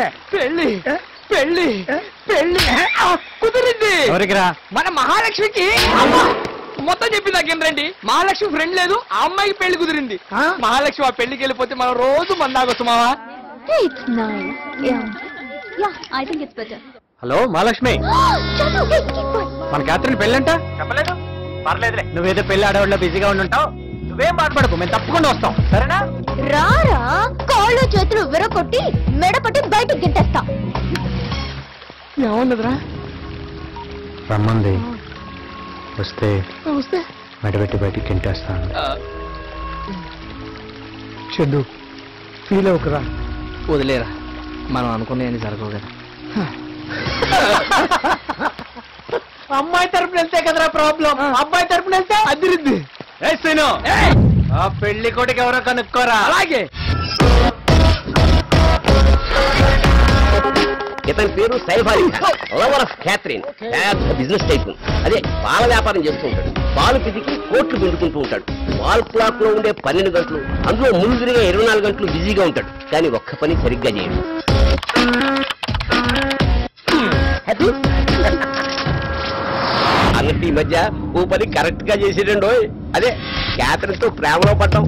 పెళ్లి పెళ్లి పెళ్లి కుదిరింది. మన మహాలక్ష్మికి మొత్తం చెప్పి నాకేంటండి, మహాలక్ష్మి ఫ్రెండ్ లేదు, ఆ అమ్మాయికి పెళ్లి కుదిరింది. మహాలక్ష్మి ఆ పెళ్లికి వెళ్ళిపోతే మనం రోజు మందాగొచ్చు మావా. హలో మహాలక్ష్మి, మన క్యాథరిన్ పెళ్ళంట చెప్పలేదు. పర్లేదులే, నువ్వేదో పెళ్లి ఆడవాళ్ళ బిజీగా ఉండుంటావు, నువ్వేం బాధపడకు, మేము తప్పకుండా వస్తాం సరేనా. రారా కాళ్ళు చేతులు విరగొట్టి మెడపట్టి బయటకు గింటేస్తా. ఏమన్నదిరా? రమ్మంది, వస్తే మెడబెట్టి బయటికి గింటేస్తాను. చందు ఫీల్ అవుకురా, వదిలేరా, మనం అనుకునేది జరగవు కదా. అమ్మాయి తరపున వెళ్తే కదరా ప్రాబ్లం, అబ్బాయి తరపున వెళ్తే అదిరిద్ది. ఆ పెళ్లి కొడుకు ఎవరో కనుక్కోరా. అలాగే. ఇతని పేరు Saif Ali Khan, lover of Catherine. Business type, అదే పాల వ్యాపారం చేస్తూ ఉంటాడు. పాలు పితికి కోట్లు పిండుకుంటూ ఉంటాడు. వాల్ క్లాక్ లో ఉండే 12 గంటలు, అందులో ముందుగా 24 గంటలు బిజీగా ఉంటాడు, కానీ ఒక్క పని సరిగ్గా చేయడు. అన్నట్టు ఈ మధ్య ఓ పని కరెక్ట్ గా చేసేటండో, అదే క్యాథరిన్ తో ప్రేమలో పడ్డాం.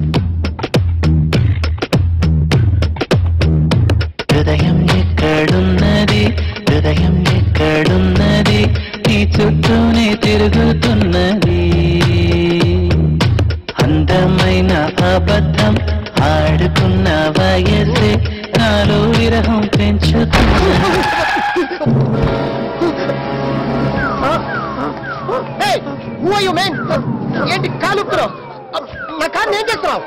హృదయం ఎక్కడున్నది, హృదయం ఎక్కడున్నది, నీ చుట్టూనే తిరుగుతున్నది. అందమైన అబద్ధం ఆడుకున్న వయస్సే నాలో విరహం పెంచుతున్నది. ఏంటి కాలు నా కారు ఏం చేస్తున్నావు?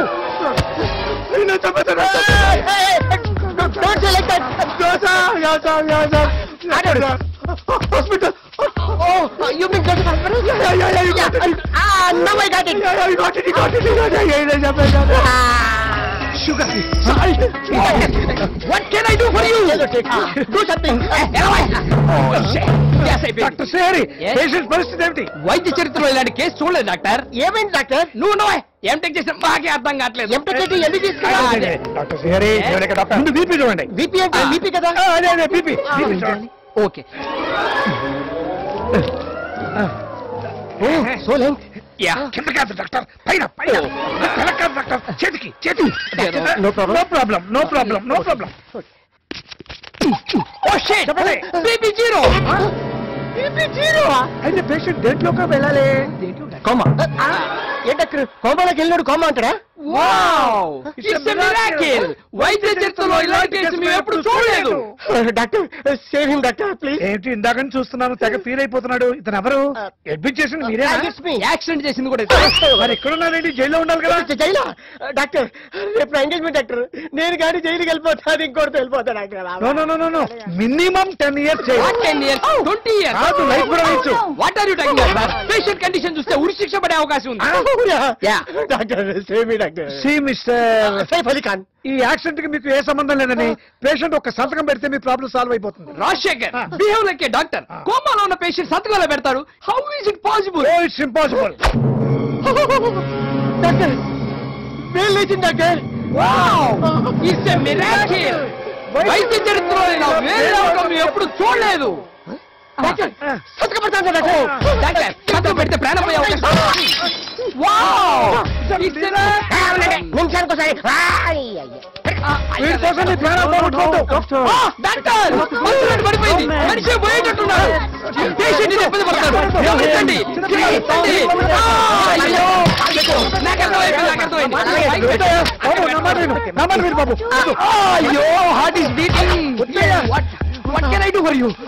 Hospital. Oh, you mean Joseph Hospital? Yeah. Now I got it. You got it. Sugar, salt. What can I do for you? Do something. Oh, shit. Yes, I doctor Shri, patient పరిస్థితి ఏమిటి? వైద్య చరిత్రలో ఇలాంటి case చూడలేదు doctor. ఏమైంది doctor? నువ్వు MTech చేసిన మాకే అర్థం కావట్లేదు. ఎంటెక్ అంటే ఎందుకు తీసుకురా? డాక్టర్ శ్రీ, ముందు బీపీ చూడండి. బీపీ అంటే బీపీ కదా? అదే బీపీ. ఓకే. సోలం కింద కాదు డాక్టర్, పైన పైన కాదు డాక్టర్, చేతికి చేతికి. No problem. Oh shit, BP zero. అయితే పేషెంట్ దేంట్లోకి వెళ్ళాలి? కోమా. ఏంటక్కడ కోమాలోకి వెళ్ళినాడు కోమా అంటారా? Wow, it's a miracle. వైద్య చరిత్రలో ఇలాంటి కేసు మేము ఎప్పుడు చూడలేదు. Doctor save him doctor please. ఏంటి ఇందాక చూస్తున్నాను, తెగ ఫీల్ అయిపోతున్నాడు. ఇతను ఎవరు? అడ్మిట్ చేసింది మీరే? యాక్సిడెంట్ చేసింది కూడా. మరి ఎక్కడున్నారండి? జైల్లో ఉండాలి కదా. జైలా డాక్టర్? రేపు ఎంగేజ్మెంట్ డాక్టర్. నేను కానీ జైలుకి వెళ్ళిపోతాను, ఇంకోటితో వెళ్ళిపోతా doctor. No minimum 10 years. 10 years 20 years life కూడా ఇచ్చు. What are you talking about? Patient condition చూస్తే ఉరి శిక్ష పడే అవకాశం ఉంది. Doctor save me doctor. See mister Saif Ali Khan, ఈ యాక్సిడెంట్ కి మీకు ఏ సంబంధం లేదని పేషెంట్ ఒక సంతకం పెడితే మీ ప్రాబ్లం సాల్వ్ అయిపోతుంది. Rajasekhar, behave like a doctor. కోమాలో ఉన్న పేషెంట్ సంతకాలు పెడతారు. How is it possible? Oh it's impossible. Doctor వేల్ లేచింది doctor. Wow, it's a miracle. వైద్య చరిత్రలో ఇలా వేరే అవకాశం ఎప్పుడు చూడలేదు. డాక్టర్ సంతకం పెడతాను డాక్టర్. డాక్టర్ సంతకం పెడితే ప్రాణం పోయే అవకాశం. వావ్, నిమిషానికోసారి డాక్టర్ మందులను పడిపోయింది, మనిషి పోయేటట్టున్నారు. పేషెంట్ ఇబ్బంది పడతాడు. అయ్యో, heart is beating. What can I do for you?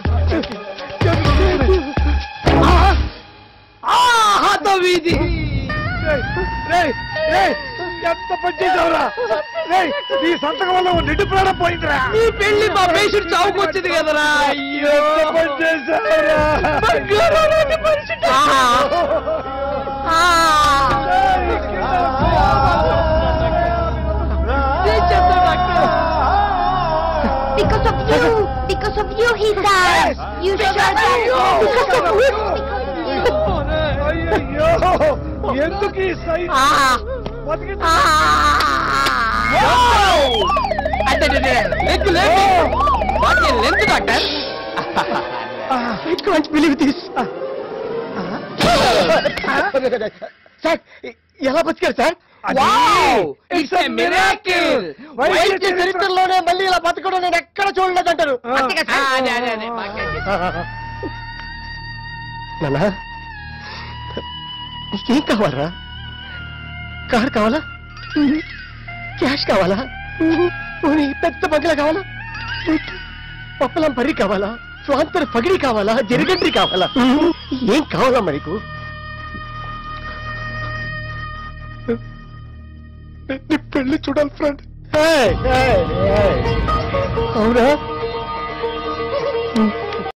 హాతో వీధి. ఎంత పనిచేసావురా? నీ సంతకం వల్ల నిండు ప్రాణం పోయిందిరా. నీ పెళ్లి మా పేషెంట్ చావుకొచ్చింది కదరా. అయ్యో పనిచేసావురా. Because of you he died. You shot him. ఎందుకు ఈ సైన్? అంటే length doctor. I can't believe this. Sir ఎలా బతికారు సార్? It's a miracle. వైద్య చరిత్రలోనే మళ్ళీ ఇలా బతకడం నేను ఎక్కడ చూడలేదంటారు. నానా నీకేం కావాలరా? కార్ కావాలా? క్యాష్ కావాలా? పెద్ద బంగ్లా కావాలా? పప్పలం పర్రి కావాలా? స్వాంతర పగిడి కావాలా? జరిగండ్రి కావాలా? ఏం కావాలమ్మా నీకు? నీ పెళ్లి చూడాలి ఫ్రెండ్. అవునా?